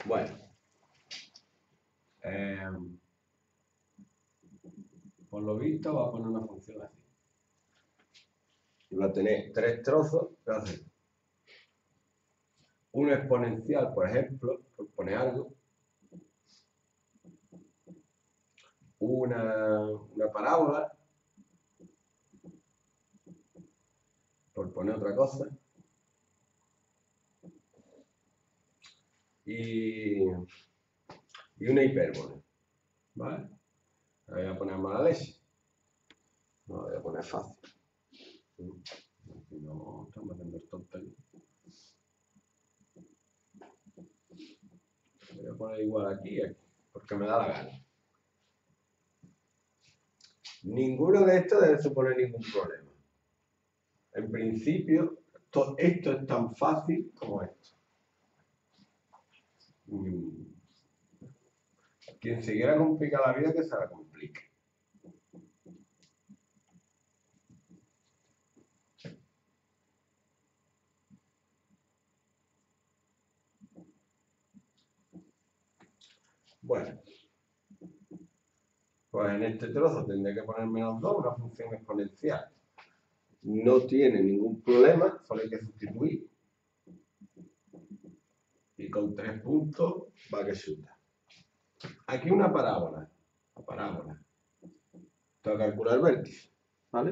Bueno. Por lo visto va a poner una función así. Y va a tener tres trozos que va a hacer un exponencial, por ejemplo, por poner algo, una parábola, por poner otra cosa, y una hipérbole, ¿vale? La voy a poner mala leche. No la voy a poner fácil. Si no, estamos haciendo tonterías. Voy a poner igual aquí y aquí, porque me da la gana. Ninguno de estos debe suponer ningún problema. En principio, esto es tan fácil como esto. Quien se quiera complicar la vida, que se la complique. Bueno, pues en este trozo tendré que poner menos 2, una función exponencial. No tiene ningún problema, solo hay que sustituir. Y con 3 puntos va que chuta. Aquí una parábola. La parábola. Tengo que calcular el vértice, ¿vale?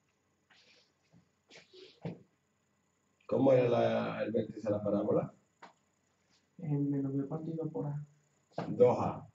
¿Cómo era el vértice de la parábola? Menos b partido por a. 2a.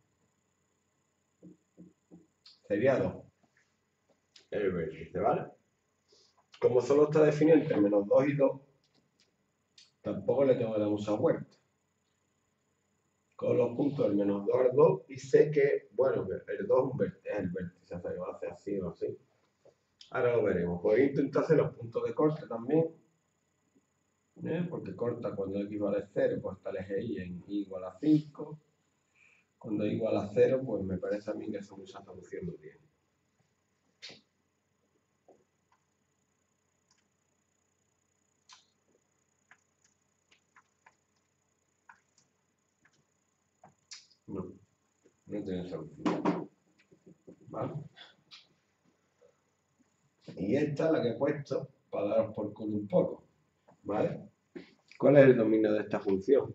Sería 2. El vértice, ¿vale? Como solo está definido entre menos 2 y 2, tampoco le tengo que dar mucha vuelta. Con los puntos del menos 2 al 2 y sé que, bueno, el 2 es el vértice, o sea, que va a hacer así o así. Ahora lo veremos. Voy a intentar hacer los puntos de corte también, porque corta cuando x vale 0, corta el eje y en y igual a 5. Cuando y igual a 0, pues me parece a mí que esa solución no tiene. No tiene solución. ¿Vale? Y esta es la que he puesto para daros por culo un poco. ¿Vale? ¿Cuál es el dominio de esta función?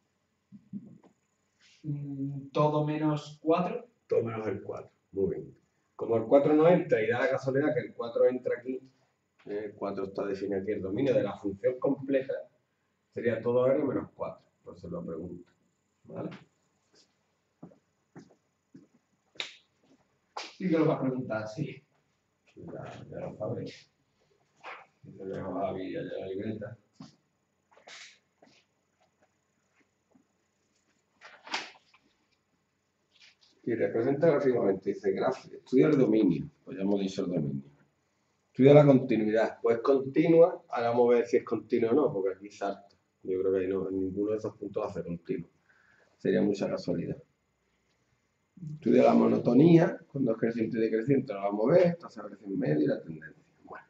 Todo menos 4. Todo menos el 4. Muy bien. Como el 4 no entra y da la casualidad que el 4 entra aquí, el 4 está definido aquí, el dominio de la función completa sería todo r menos 4. Entonces lo pregunto. ¿Vale? Sí que lo va a preguntar, sí. Ya lo sabéis. Se le va a ya la libreta. Y representa gráficamente, dice estudia el dominio, pues ya hemos dicho el dominio. Estudia la continuidad, pues continua, ahora vamos a ver si es continua o no, porque aquí salta. Yo creo que no, en ninguno de esos puntos hace continuo. Sería mucha casualidad. Estudia la monotonía, cuando es creciente y decreciente lo vamos a ver, esta se aparece en medio y la tendencia. Bueno,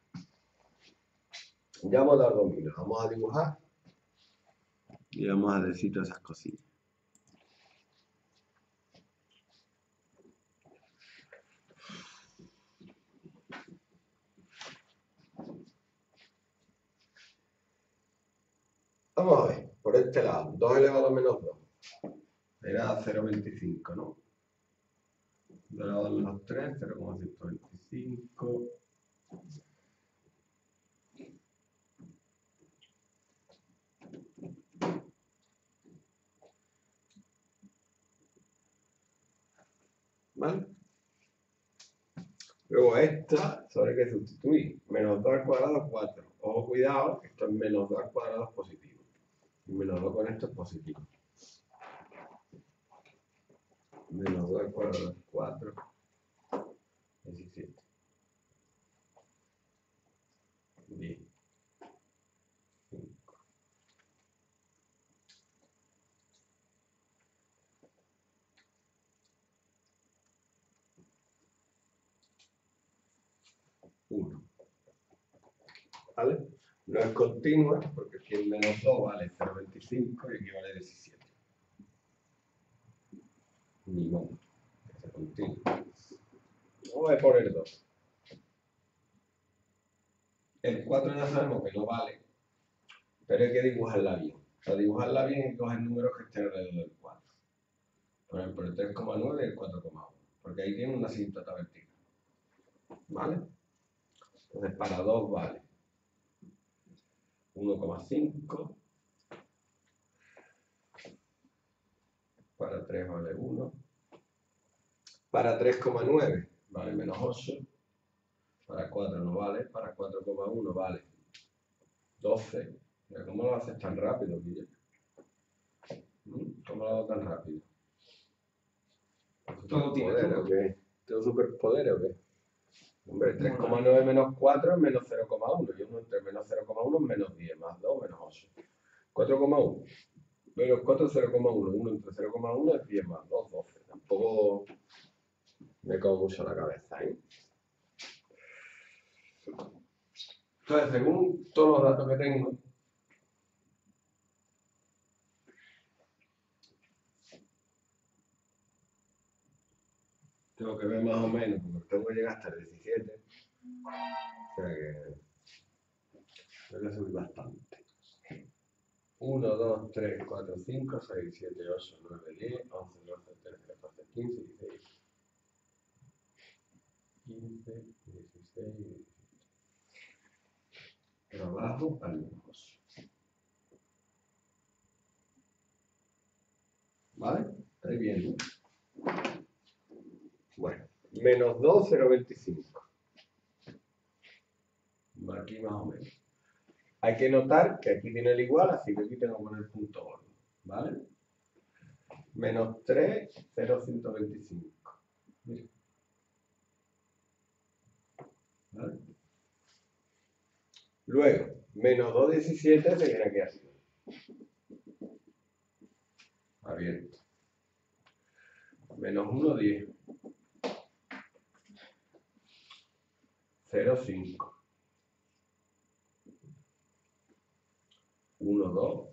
ya hemos dado dominio, vamos a dibujar y vamos a decir todas esas cosillas. Vamos a ver, por este lado, 2 elevado a menos 2. Era 0,25, ¿no? 2 elevado a menos 3, 0,125. ¿Vale? Luego esta, solo hay que sustituir. Menos 2 al cuadrado, 4. Ojo, cuidado, esto es menos 2 al cuadrado es positivo. Y menos 2 con esto es positivo. Menos 2 al cuadrado es 4. 17. 10. 5. ¿Vale? No es continua, porque aquí el menos 2 vale 0,25 y aquí vale 17. Vamos a poner 2. El 4 ya sabemos que no vale, pero hay que dibujarla bien. Para dibujarla bien hay que coger números que estén alrededor del 4. Por ejemplo, el 3,9 y el 4,1, porque ahí tiene una asíntota vertical. ¿Vale? Entonces, para 2 vale 1,5. Para 3 vale 1. Para 3,9 vale menos 8. Para 4 no vale. Para 4,1 vale 12. Mira, ¿cómo lo haces tan rápido, Guille? ¿Cómo lo hago tan rápido? Todo tiene ¿Superpoderes o qué? ¿Tengo superpoderes o qué? Hombre, 3,9 menos 4 es menos 0,1. Y uno entre menos 0,1 es menos 10, más 2, menos 8. 4,1. Menos 4 es 0,1. 1 entre 0,1 es 10 más 2, 12. Tampoco me como mucho la cabeza, ¿eh? Entonces, según todos los datos que tengo, tengo que ver más o menos, porque tengo que llegar hasta el 17. O sea que tengo que subir bastante. 1, 2, 3, 4, 5, 6, 7, 8, 9, 10, 11, 12, 13, 14, 15, 16. 15, 16, 17. Trabajo al menos. ¿Vale? ¿Estáis viendo? Bueno, menos 2, 0,25. Aquí más o menos. Hay que notar que aquí tiene el igual, así que aquí tengo que poner punto gordo. ¿Vale? Menos 3, 0,125. Mira. ¿Vale? Luego, menos 2, 17 se viene aquí arriba. Abierto. Menos 1, 10. 0, 5. 1, 2.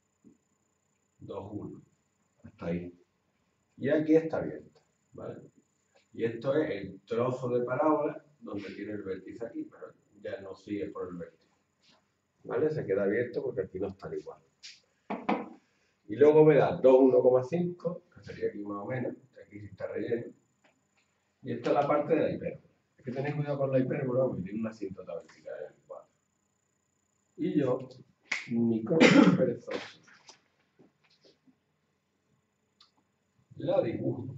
2, 1. Hasta ahí. Y aquí está abierto. ¿Vale? Y esto es el trozo de parábola donde tiene el vértice aquí, pero ya no sigue por el vértice. ¿Vale? Se queda abierto porque aquí no está igual. Y luego me da 2, 1,5, que sería aquí más o menos, aquí sí está relleno. Y esta es la parte de la hipérbola. Hay que tener cuidado con la hipérbola porque tiene una asíntota vertical en el cuadro. Y yo, mi coche perezoso, la dibujo.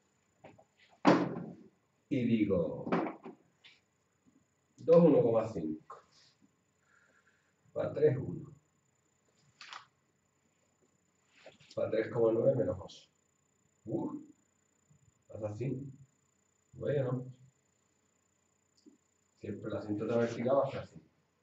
Y digo 2, 1,5. Para 3, 1. Para 3,9 menos 8. Pasa así. Bueno. Siempre la asíntota vertical va a ser así.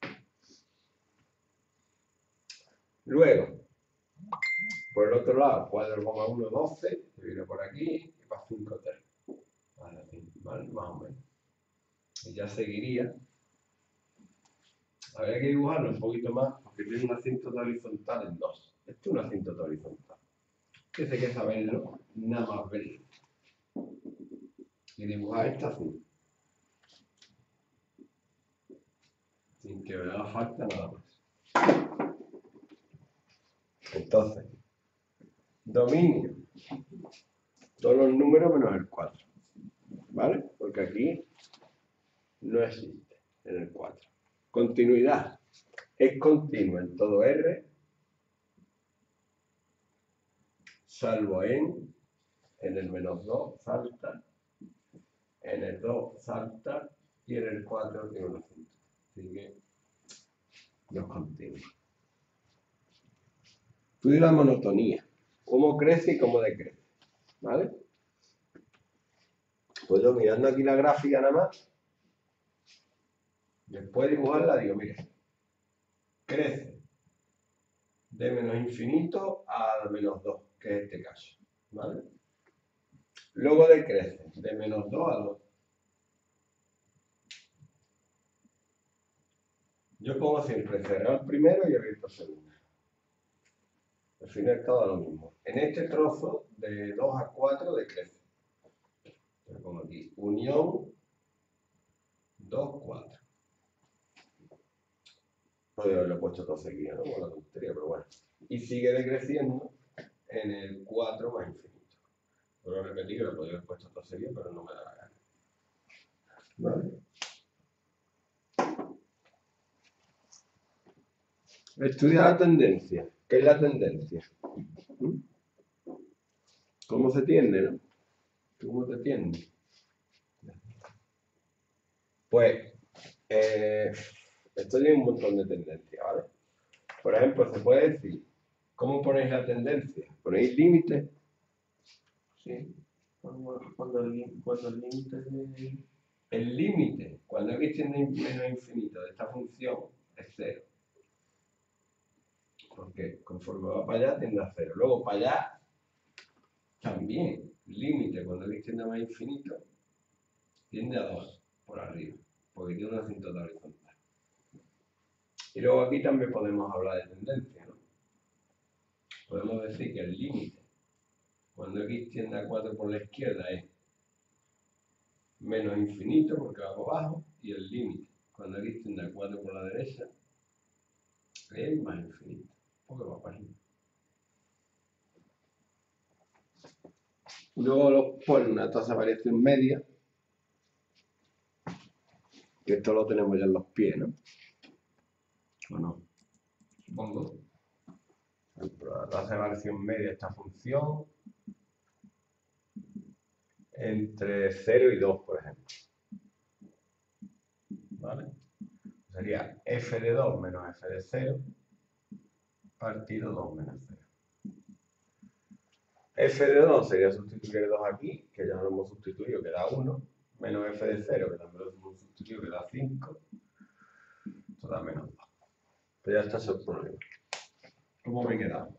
Luego, por el otro lado, 4,1, 12, que viene por aquí, y para 5, 3. ¿Vale? Más o menos. Y ya seguiría. Habría que dibujarlo un poquito más, porque tiene una asíntota horizontal en 2. Esto es una asíntota horizontal. Que hay que saberlo, nada más verlo. Y dibujar esta así. Sin que me haga falta nada más. Entonces, dominio. Todos los números menos el 4. ¿Vale? Porque aquí no existe en el 4. Continuidad. Es continua en todo R, salvo en el menos 2 salta, en el 2 salta y en el 4 tiene una cinta. Así que no es continua. Estudio la monotonía. Cómo crece y cómo decrece. ¿Vale? Pues yo mirando aquí la gráfica nada más, después de dibujarla digo, mira, crece de menos infinito a menos 2, que es este caso. ¿Vale? Luego decrece de menos 2 a 2. Yo pongo siempre cerrado el primero y abierto el segundo. Al final todo lo mismo. En este trozo, de 2 a 4 decrece. Yo pongo aquí unión 2, 4. Podría haberlo puesto todo seguido, ¿no? Con la tontería, pero bueno. Y sigue decreciendo en el 4 más infinito. Vuelvo a repetir que lo podría haber puesto todo seguido, pero no me da la gana. ¿Vale? Estudia la tendencia. ¿Qué es la tendencia? ¿Cómo se tiende, no? ¿Cómo te tiende? Pues, esto tiene un montón de tendencias, ¿vale? Por ejemplo, se puede decir, ¿cómo ponéis la tendencia? ¿Ponéis límite? Sí. Cuando el límite de... El límite, cuando x tiende menos infinito de esta función, es 0. Porque conforme va para allá, tiende a 0. Luego, para allá, también, límite, cuando x tiende a más infinito, tiende a 2 por arriba, porque tiene una asíntota horizontal. Y luego aquí también podemos hablar de tendencia, ¿no? Podemos decir que el límite, cuando x tiende a 4 por la izquierda, es menos infinito, porque va por abajo, y el límite, cuando x tiende a 4 por la derecha, es más infinito, porque va para arriba. Luego lo pone una tasa de variación media, que esto lo tenemos ya en los pies, ¿no? ¿O no? Supongo. La tasa de variación media de esta función entre 0 y 2, por ejemplo. ¿Vale? Sería f de 2 menos f de 0 partido 2 menos 0. F de 2 sería sustituir el 2 aquí, que ya lo hemos sustituido, que da 1, menos f de 0, que también lo hemos sustituido, que da 5. Esto da menos 2. Pues ya está ese el problema. ¿Cómo me he quedado?